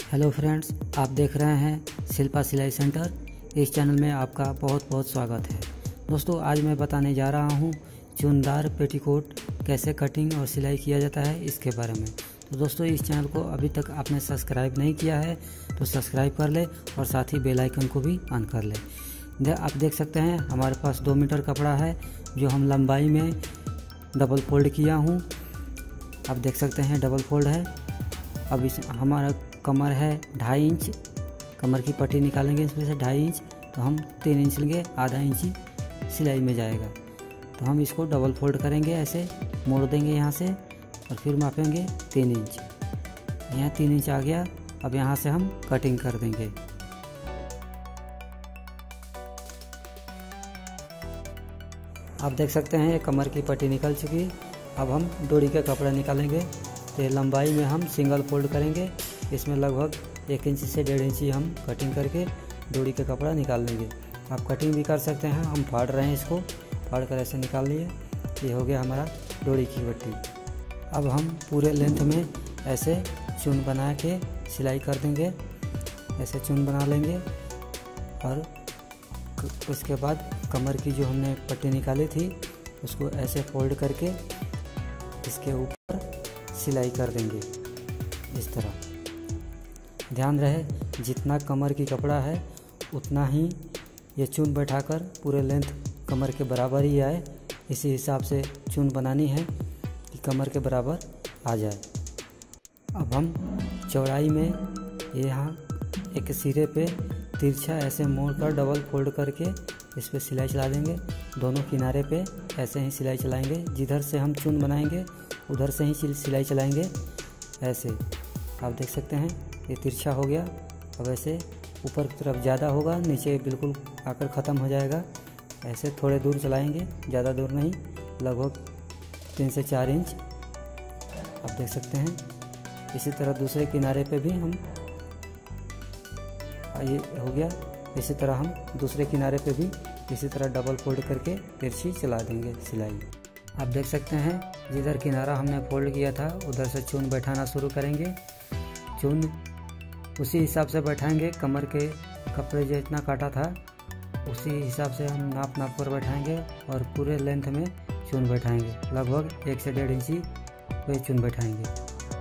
Hello friends, आप देख रहे हैं शिल्पा सिलाई सेंटर। इस चैनल में आपका बहुत बहुत स्वागत है। दोस्तों, आज मैं बताने जा रहा हूं चूनदार पेटीकोट कैसे कटिंग और सिलाई किया जाता है इसके बारे में। तो दोस्तों, इस चैनल को अभी तक आपने सब्सक्राइब नहीं किया है तो सब्सक्राइब कर ले और साथ ही बेल आइकन को भी ऑन कर ले। आप देख सकते हैं हमारे पास 2 मीटर कपड़ा है जो हम लंबाई में डबल फोल्ड किया हूँ। आप देख सकते हैं डबल फोल्ड है। अब इस हमारा कमर है 2.5 इंच, कमर की पट्टी निकालेंगे इसमें से 2.5 इंच, तो हम 3 इंच लेंगे, आधा इंच सिलाई में जाएगा। तो हम इसको डबल फोल्ड करेंगे, ऐसे मोड़ देंगे यहाँ से और फिर मापेंगे 3 इंच। यहाँ 3 इंच आ गया। अब यहाँ से हम कटिंग कर देंगे। आप देख सकते हैं कमर की पट्टी निकल चुकी। अब हम डोरी का कपड़ा निकालेंगे। तो लंबाई में हम सिंगल फोल्ड करेंगे। इसमें लगभग 1 इंच से 1.5 इंच हम कटिंग करके डोरी का कपड़ा निकाल लेंगे। आप कटिंग भी कर सकते हैं। हम फाड़ रहे हैं, इसको फाड़ कर ऐसे निकाल लिए। ये हो गया हमारा डोरी की पट्टी। अब हम पूरे लेंथ में ऐसे चून बना के सिलाई कर देंगे। ऐसे चून बना लेंगे और उसके बाद कमर की जो हमने पट्टी निकाली थी उसको ऐसे फोल्ड करके इसके ऊपर सिलाई कर देंगे इस तरह। ध्यान रहे जितना कमर की कपड़ा है उतना ही ये चून बैठाकर पूरे लेंथ कमर के बराबर ही आए। इसी हिसाब से चून बनानी है कि कमर के बराबर आ जाए। अब हम चौड़ाई में यहाँ एक सिरे पे तिरछा ऐसे मोड़कर डबल फोल्ड करके इस पर सिलाई चला देंगे। दोनों किनारे पे ऐसे ही सिलाई चलाएंगे। जिधर से हम चून बनाएंगे उधर से ही सिलाई चलाएंगे। ऐसे आप देख सकते हैं ये तिरछा हो गया। अब ऐसे ऊपर की तरफ ज़्यादा होगा, नीचे बिल्कुल आकर ख़त्म हो जाएगा। ऐसे थोड़े दूर चलाएंगे, ज़्यादा दूर नहीं, लगभग 3 से 4 इंच। आप देख सकते हैं। इसी तरह दूसरे किनारे पे भी हम ये हो गया। इसी तरह हम दूसरे किनारे पे भी इसी तरह डबल फोल्ड करके तिरछी चला देंगे सिलाई। आप देख सकते हैं जिधर किनारा हमने फोल्ड किया था उधर से चून बैठाना शुरू करेंगे। चून उसी हिसाब से बैठाएंगे, कमर के कपड़े जो इतना काटा था उसी हिसाब से हम नाप कर बैठाएंगे और पूरे लेंथ में चून बैठाएंगे। लगभग 1 से 1.5 इंची पे चून बैठाएंगे।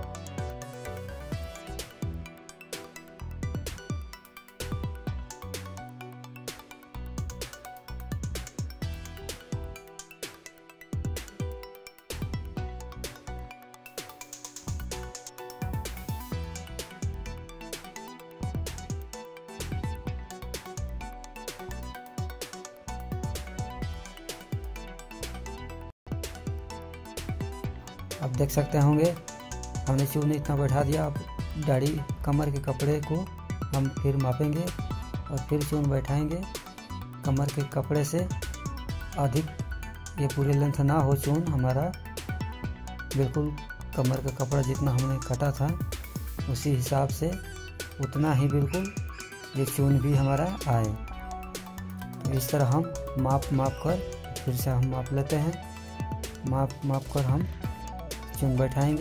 आप देख सकते होंगे हमने चून इतना बैठा दिया। अब दाढ़ी कमर के कपड़े को हम फिर मापेंगे और फिर चून बैठाएंगे। कमर के कपड़े से अधिक ये पूरी लेंथ ना हो चून हमारा, बिल्कुल कमर का कपड़ा जितना हमने काटा था उसी हिसाब से उतना ही बिल्कुल ये चून भी हमारा आए। तो इस तरह हम माप कर फिर से हम माप लेते हैं। माप कर हम चून बैठाएंगे।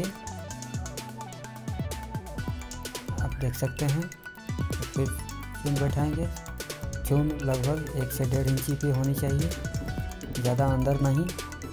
आप देख सकते हैं। फिर चून बैठाएंगे। चून लगभग 1 से 1.5 इंची पे होनी चाहिए, ज़्यादा अंदर नहीं।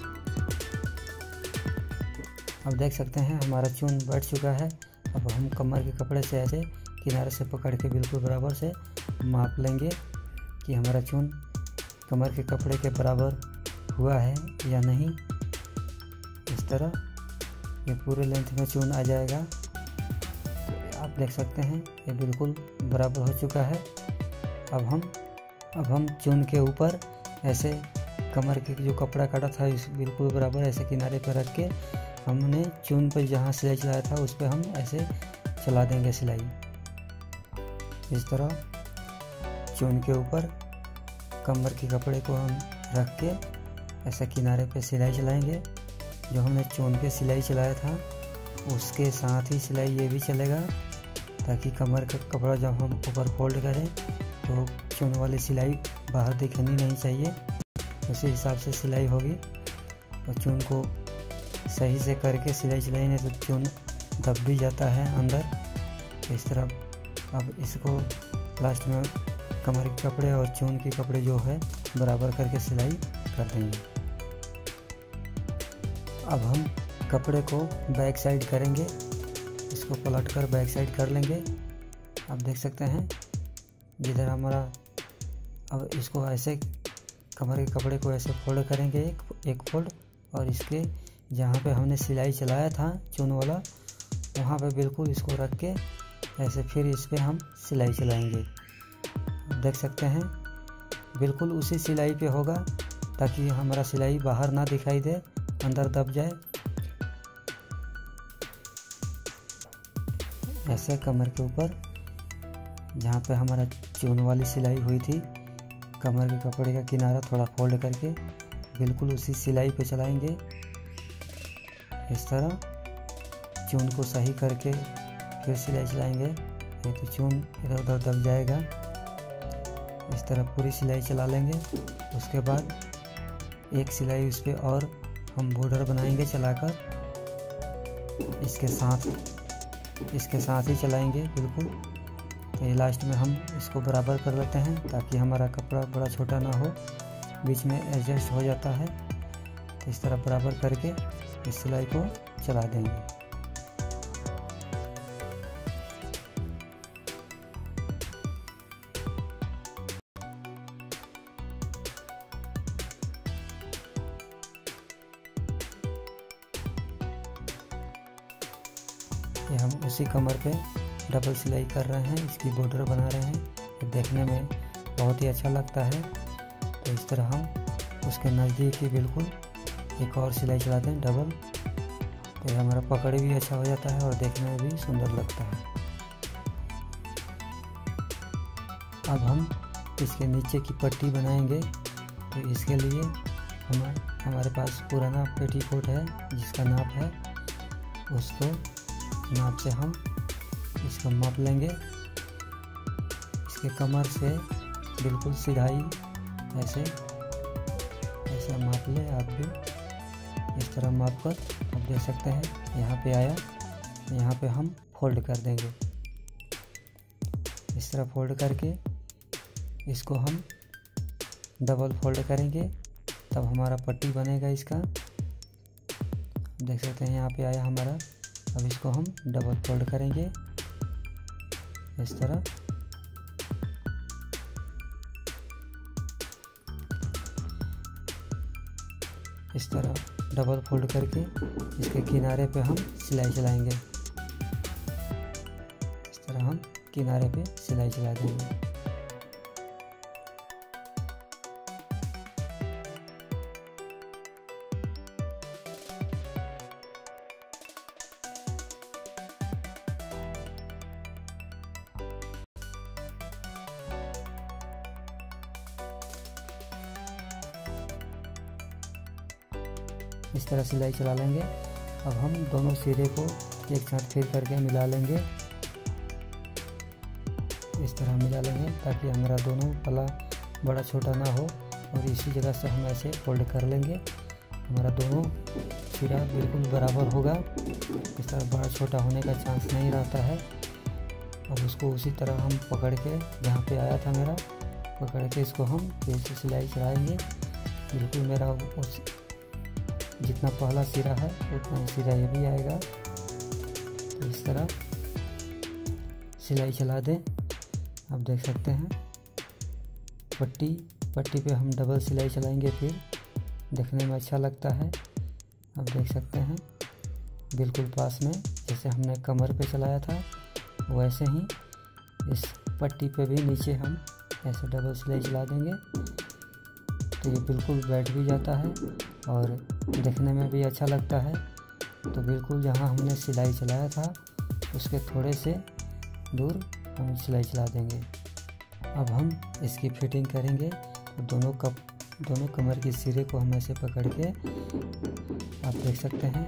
आप देख सकते हैं हमारा चून बैठ चुका है। अब हम कमर के कपड़े से ऐसे किनारे से पकड़ के बिल्कुल बराबर से माप लेंगे कि हमारा चून कमर के कपड़े के बराबर हुआ है या नहीं। इस तरह ये पूरे लेंथ में चून आ जाएगा। आप देख सकते हैं ये बिल्कुल बराबर हो चुका है। अब हम चून के ऊपर ऐसे कमर के जो कपड़ा काटा था इस बिल्कुल बराबर ऐसे किनारे पर रख के हमने चून पर जहाँ सिलाई चलाया था उस पर हम ऐसे चला देंगे सिलाई। इस तरह चून के ऊपर कमर के कपड़े को हम रख के ऐसे किनारे पे सिलाई चलाएंगे। जो हमने चून पे सिलाई चलाया था उसके साथ ही सिलाई ये भी चलेगा, ताकि कमर का कपड़ा जब हम ऊपर फोल्ड करें तो चून वाली सिलाई बाहर दिखनी नहीं चाहिए। उसी हिसाब से सिलाई होगी। और चून को सही से करके सिलाई चलाएंगे तो चून दब भी जाता है अंदर। इस तरह अब इसको लास्ट में कमर के कपड़े और चून के कपड़े जो है बराबर करके सिलाई कर देंगे। अब हम कपड़े को बैक साइड करेंगे, इसको पलट कर बैक साइड कर लेंगे। आप देख सकते हैं जिधर हमारा, अब इसको ऐसे कमर के कपड़े को ऐसे फोल्ड करेंगे, एक फोल्ड, और इसके जहाँ पे हमने सिलाई चलाया था चून वाला वहाँ पे बिल्कुल इसको रख के ऐसे फिर इस पे हम सिलाई चलाएंगे। देख सकते हैं बिल्कुल उसी सिलाई पे होगा ताकि हमारा सिलाई बाहर ना दिखाई दे, अंदर दब जाए। ऐसे कमर के ऊपर जहाँ पे हमारा चून वाली सिलाई हुई थी, कमर के कपड़े का किनारा थोड़ा फोल्ड करके बिल्कुल उसी सिलाई पे चलाएंगे। इस तरह चून को सही करके फिर सिलाई चलाएंगे, नहीं तो चून इधर उधर दब जाएगा। इस तरह पूरी सिलाई चला लेंगे। उसके बाद एक सिलाई उस पर और हम बॉर्डर बनाएंगे चलाकर, इसके साथ ही चलाएंगे बिल्कुल। तो ये लास्ट में हम इसको बराबर कर लेते हैं ताकि हमारा कपड़ा बड़ा छोटा ना हो, बीच में एडजस्ट हो जाता है। तो इस तरह बराबर करके इस सिलाई को चला देंगे। ये हम उसी कमर पे डबल सिलाई कर रहे हैं, इसकी बॉर्डर बना रहे हैं। ये देखने में बहुत ही अच्छा लगता है। तो इस तरह हम उसके नज़दीक ही बिल्कुल एक और सिलाई चलाते हैं डबल, तो ये हमारा पकड़ भी अच्छा हो जाता है और देखने में भी सुंदर लगता है। अब हम इसके नीचे की पट्टी बनाएंगे। तो इसके लिए हमारे पास पुराना पेटीकोट है जिसका नाप है, उसको नाप से हम इसको माप लेंगे। इसके कमर से बिल्कुल सिधाई ऐसे माप ले। आप भी इस तरह माप कर आप देख सकते हैं यहाँ पे आया, यहाँ पे हम फोल्ड कर देंगे। इस तरह फोल्ड करके इसको हम डबल फोल्ड करेंगे, तब हमारा पट्टी बनेगा इसका। देख सकते हैं यहाँ पे आया हमारा। अब इसको हम डबल फोल्ड करेंगे इस तरह। इस तरह डबल फोल्ड करके इसके किनारे पे हम सिलाई चलाएंगे। इस तरह हम किनारे पे सिलाई चला देंगे। इस तरह सिलाई चला लेंगे। अब हम दोनों सिरे को एक साथ फिर करके मिला लेंगे। इस तरह मिला लेंगे ताकि हमारा दोनों पल्ला बड़ा छोटा ना हो, और इसी जगह से हम ऐसे फोल्ड कर लेंगे। हमारा दोनों सिरा बिल्कुल बराबर होगा। इस तरह बड़ा छोटा होने का चांस नहीं रहता है। अब उसको उसी तरह हम पकड़ के, जहाँ पे आया था मेरा, पकड़ के इसको हम फिर से सिलाई चलाएंगे। बिल्कुल मेरा उस जितना पहला सिरा है उतना ही सिरा ये भी आएगा। तो इस तरह सिलाई चला दें। आप देख सकते हैं पट्टी पे हम डबल सिलाई चलाएंगे, फिर देखने में अच्छा लगता है। आप देख सकते हैं बिल्कुल पास में, जैसे हमने कमर पे चलाया था वैसे ही इस पट्टी पे भी नीचे हम ऐसे डबल सिलाई चला देंगे। तो ये बिल्कुल बैठ भी जाता है और देखने में भी अच्छा लगता है। तो बिल्कुल जहाँ हमने सिलाई चलाया था उसके थोड़े से दूर हम सिलाई चला देंगे। अब हम इसकी फिटिंग करेंगे। तो दोनों कमर के सिरे को हम ऐसे पकड़ के, आप देख सकते हैं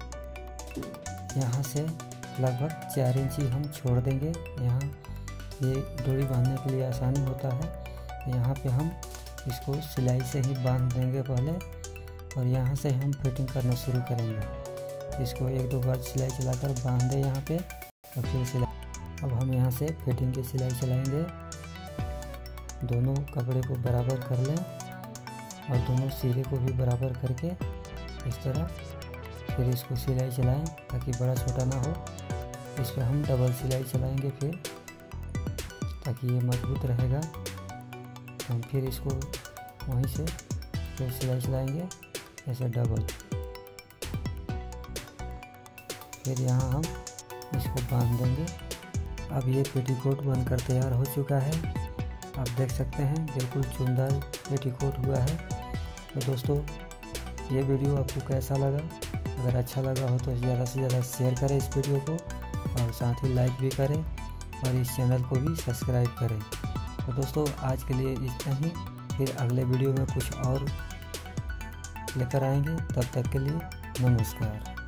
यहाँ से लगभग 4 इंच ही हम छोड़ देंगे। यहाँ ये डोरी बांधने के लिए आसानी होता है। यहाँ पे हम इसको सिलाई से ही बांध देंगे पहले, और यहाँ से हम फिटिंग करना शुरू करेंगे। इसको 1-2 बार सिलाई चलाकर बांध दें यहाँ पे, और फिर सिलाई। अब हम यहाँ से फिटिंग की सिलाई चलाएंगे। दोनों कपड़े को बराबर कर लें और दोनों सिरे को भी बराबर करके इस तरह फिर इसको सिलाई चलाएं ताकि बड़ा छोटा ना हो। इस पर हम डबल सिलाई चलाएंगे फिर, ताकि ये मजबूत रहेगा। हम फिर इसको वहीं से फिर सिलाई चलाएंगे ऐसे डबल। फिर यहाँ हम इसको बांध देंगे। अब ये पेटीकोट बनकर तैयार हो चुका है। आप देख सकते हैं बिल्कुल चुनदार पेटीकोट हुआ है। तो दोस्तों, ये वीडियो आपको कैसा लगा? अगर अच्छा लगा हो तो ज़्यादा से ज़्यादा शेयर करें इस वीडियो को और साथ ही लाइक भी करें और इस चैनल को भी सब्सक्राइब करें। तो दोस्तों, आज के लिए इतना ही। फिर अगले वीडियो में कुछ और लेकर आएंगे। तब तक के लिए नमस्कार।